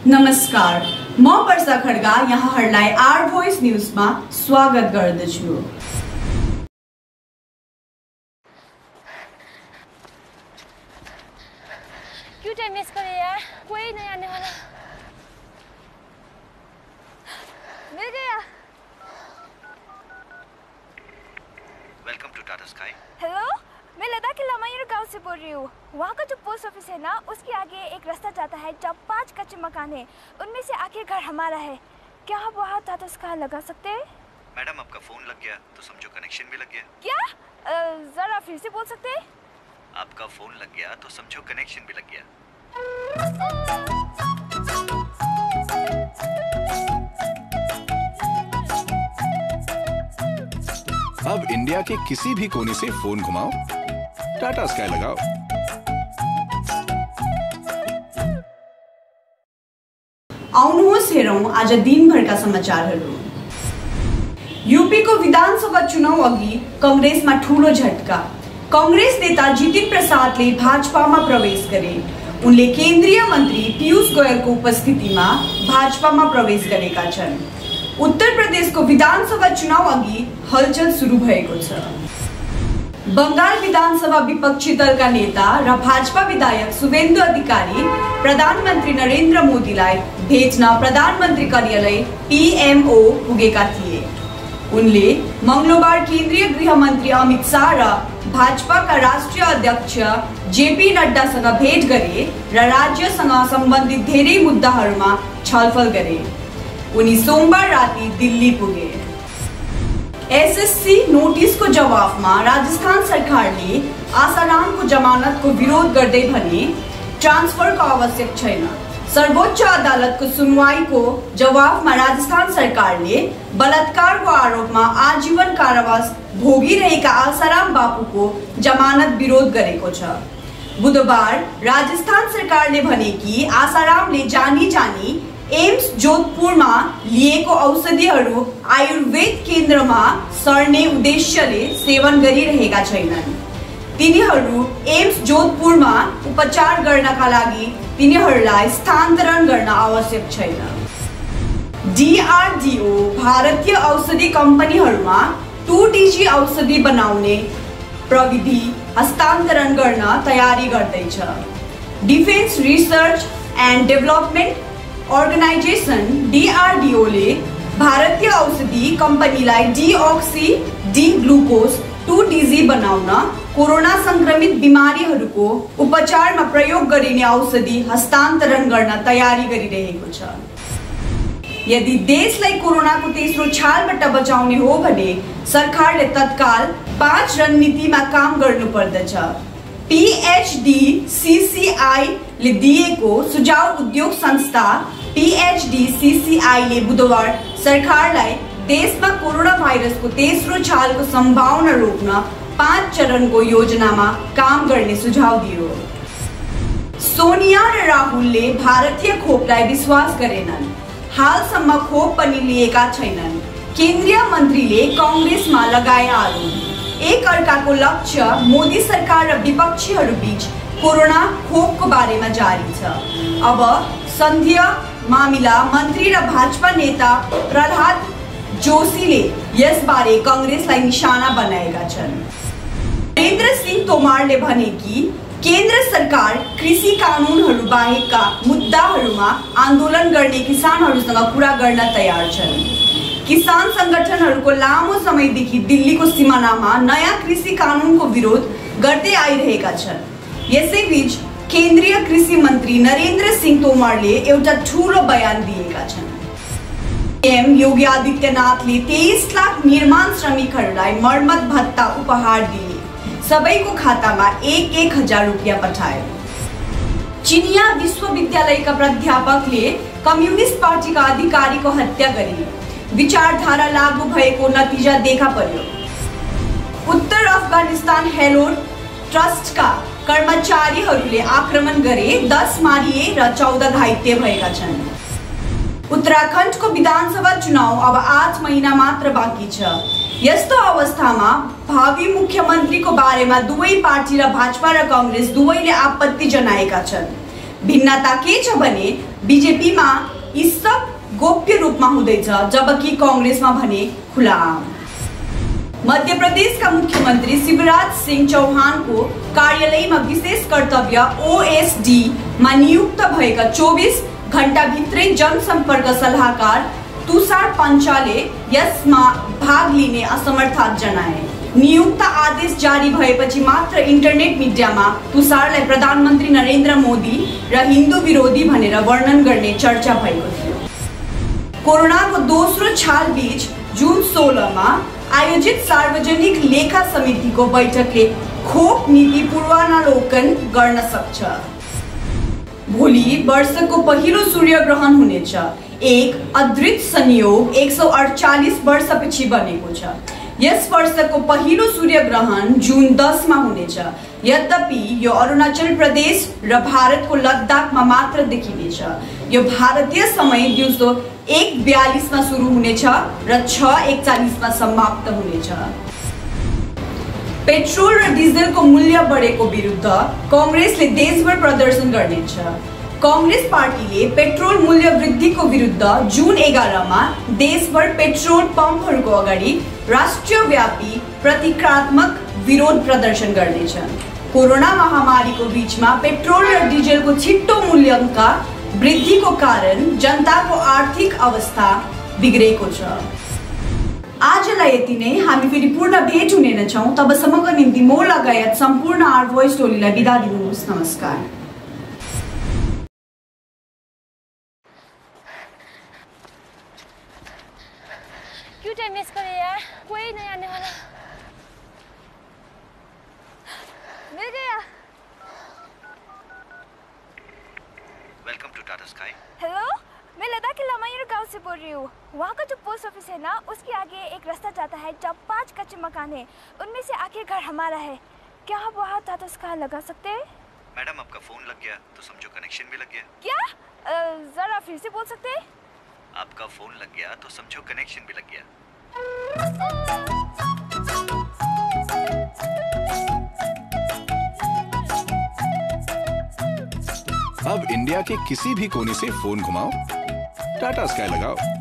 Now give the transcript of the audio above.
नमस्कार, म वर्षा खड्गा यहाँहरूलाई आर भोइस न्यूजमा स्वागत गर्दछु। क्यों टाइम मिस करे यार, कोई नहीं आने वाला। मिल गया। Welcome to Tata Sky. Hello, मैं लद्दाख के लामायर गांव से बोल रही हूँ। वहाँ का जो पोस्ट ऑफिस है ना, उसके आगे एक रास्ता जाता है जहाँ 5 कच्चे मकान है। उनमें से आखिर घर हमारा है। क्या आप वहाँ टाटा स्काई लगा सकते हैं? मैडम, आपका फोन लग गया तो समझो कनेक्शन भी लग गया। क्या? जरा फिर से बोल सकते हैं? आपका फोन लग गया तो समझो कनेक्शन भी लग गया। अब इंडिया के किसी भी कोने से फोन घुमाओ, टाटा स्काई लगाओ। आउनुहोस् हेरौं आज दिनभरका समाचारहरू। यूपी को विधानसभा चुनाव अघि कांग्रेसमा ठूलो झट्का। कांग्रेस नेता जितिन प्रसादले भाजपामा प्रवेश गरे। उनले केन्द्रीय मन्त्री पीयूष गोयलको उपस्थितिमा भाजपामा प्रवेश गरेका छन्। उत्तर प्रदेशको विधानसभा चुनाव अघि हलचल सुरु भएको छ। बंगाल विधानसभा विपक्षी दलका नेता र भाजपा विधायक शुभेन्दु अधिकारी प्रधानमन्त्री नरेन्द्र मोदीलाई भेट्न प्रधानमन्त्री कार्यालय पीएमओ पुगेका थिए। उनले मंगलबार केन्द्रीय गृह मन्त्री अमित शाह र भाजपाका राष्ट्रिय अध्यक्ष जेपी नड्डासँग भेट गरे र राज्यसँग सम्बन्धित धेरै मुद्दाहरूमा छलफल गरे। उनी सोमबार राति दिल्ली पुगे। एसएससी नोटिसको जवाफमा राजस्थान सरकारले आसारामको जमानतको विरोध गर्दै भने ट्रान्सफरको आवश्यक छैन। सर्वोच्च अदालतको सुनवाईको जवाफमा राजस्थान सरकारले बलात्कारको आरोपमा आजीवन कारावास भोगिरहेका आसाराम बापुको जमानत विरोध गरेको छ। बुधबार राजस्थान सरकारले भने कि आसारामले जानी जानी एम्स जोधपुरमा लिएको औषधिहरू आयुर्वेद केन्द्रमा सर्ने उद्देश्यले सेवन गरिरहेका छैनन्। तिनीहरू एम्स जोधपुरमा उपचार गर्नका लागि तिनीहरूलाई स्थानान्तरण गर्न आवश्यक छैन। डीआरडीओ भारतीय औषधि कम्पनीहरूमा 2DG औषधि बनाउने प्रविधि हस्तान्तरण गर्न तयारी गर्दैछ। Defence research and development organisation डीआरडीओले भारतीय औषधि कम्पनीलाई डीऑक्सी डी ग्लुकोज 2DG बनाउन कोरोना संक्रमित बिमारीहरूको उपचारमा प्रयोग गरिने औषधि हस्तान्तरण गर्न तयारी गरिरहेको छ। यदि देशलाई कोरोनाको तेस्रो छालबाट बचाउने हो भने सरकारले तत्काल 5 रणनीतिमा काम गर्नुपर्दछ। PHDCCI ले दिएको सुझाव उद्योग संस्था PHDCCI ले बुधबार सरकारलाई देशमा कोरोना भाइरसको तेस्रो छालको सम्भावना रोक्न 5 चरणको योजनामा काम गर्ने सुझाव दियो। सोनिया र राहुलले भारतीय खोपलाई विश्वास गरेनन्। हालसम्म खोप पनि लिएका छैनन्। केन्द्रीय मन्त्रीले कांग्रेसमा लगाए आरोप। एक अर्काको लक्ष्य मोदी सरकार र विपक्षीहरू बीच कोरोना खोपको बारेमा जारी छ। अब संघीय मामिला मन्त्री र भाजपा नेता प्रहलाद जोशीले यसबारे कांग्रेसलाई निशाना बनाएका छन्। नरेन्द्र सिंह तोमरले भने कि केन्द्र सरकार कृषि कानुनहरू बाहेकका मुद्दाहरूमा आन्दोलन गर्ने किसानहरूसँग कुरा गर्न तयार छन्। किसान संगठनहरूको लामो समयदेखि दिल्लीको सिमानामा नयाँ कृषि कानुनको विरोध गर्दै आइरहेका छन्। यसैबीच केन्द्रीय कृषि मन्त्री नरेन्द्र सिंह तोमरले एउटा ठूलो बयान दिएका छन्। सीएम योगी आदित्यनाथले 23 लाख निर्माण श्रमिकहरूलाई मर्मत भत्ता उपहार दिए। सबैको खातामा 1,000 रुपियाँ पठाए। चिनिया विश्वविद्यालयका प्राध्यापकले कम्युनिस्ट पार्टीका अधिकारीको हत्या गरे। विचारधारा लागू भएको नतिजा देखा पर्यो। उत्तर अफगानिस्तान हेलोड ट्रस्टका कर्मचारीहरूले आक्रमण गरे। 10 मारिए र 14 घाइते भएका छन्। उत्तराखण्डको विधानसभा चुनाव अब 8 महिना मात्र बाँकी छ। यस्तो अवस्थामा भावी मुख्यमन्त्रीको बारेमा दुवै पार्टी र भाजपा र कांग्रेस दुवैले आपत्ति जनाएका छन्। भिन्नता के छ भने बीजेपीमा यी सब गोप्य रूपमा हुँदैछ, जबकि कांग्रेसमा भने खुलाआम। मध्य प्रदेशका मुख्यमन्त्री शिवराज सिंह चौहानको कार्यालयमा विशेष कर्तव्य ओएसडी मा नियुक्त भएका 24 घण्टाभित्रै जनसम्पर्क सल्लाहकार तुषार पञ्चालले यसमा भाग लिने असमर्थता जनाए। नियुक्त आदेश जारी भएपछि मात्र इन्टरनेट मिडियामा तुषारलाई प्रधानमन्त्री नरेन्द्र मोदी र हिन्दू विरोधी भनेर वर्णन गर्ने चर्चा भएको थियो। कोरोनाको दोस्रो छाल बीच जुन 16 मा आयोजित सार्वजनिक लेखा समितिको बैठकले खोप नीति पूर्वावलोकन गर्न सक्छ। भोलि वर्षको पहिलो सूर्यग्रहण हुनेछ। एक अद्भुत संयोग 148 वर्षपछि बनेको छ। यस वर्षको पहिलो सूर्यग्रहण जुन 10 मा हुनेछ। यद्यपि यो अरुणाचल प्रदेश र भारतको लद्दाखमा मात्र देखिनेछ। यो भारतीय समय दिउँसो 1:42 मा सुरु हुनेछ र 6:41 मा समाप्त हुनेछ। पेट्रोल र डिजलको मूल्य बढेको विरुद्ध कांग्रेसले देशभर प्रदर्शन गर्नेछ। कांग्रेस पार्टीले पेट्रोल मूल्य वृद्धिको विरुद्ध जुन 11 मा देशभर पेट्रोल पम्पहरूको अगाडि राष्ट्रव्यापी प्रतीकात्मक विरोध प्रदर्शन गर्नेछ। कोरोना महामारीको बीचमा पेट्रोल र डिजलको छिट्टो मूल्यका वृद्धिको कारण जनताको आर्थिक अवस्था बिग्रेको छ। आजलाई यति नै। हामी फेरि पूर्ण भेट हुने नै छौं। तबसम्मको निम्ति म लगायत सम्पूर्ण आर भोइस टोलीलाई बिदा दिनुहोस्। नमस्कार। क्यों टाइम मिस करे यार, कोई नहीं आने वाला। मिल गया। Welcome to Tata Sky. Hello, मैं लद्दाख के लामायुर गांव से बोल रही हूँ। वहाँ का जो पोस्ट ऑफिस है ना, उसके आगे एक रास्ता जाता है जहाँ 5 कच्चे मकान हैं। उनमें से आखिर घर हमारा है। क्या आप वहाँ टाटा स्काई लगा सकते हैं? मैडम आपका फोन लग गया तो समझो कनेक्शन भी लग गया। क्या? जरा फिर से बोल सकते हैं? आपका फोन लग गया तो समझो कनेक्शन भी लग गया। अब इंडिया के किसी भी कोने से फोन घुमाओ, टाटा स्काई लगाओ।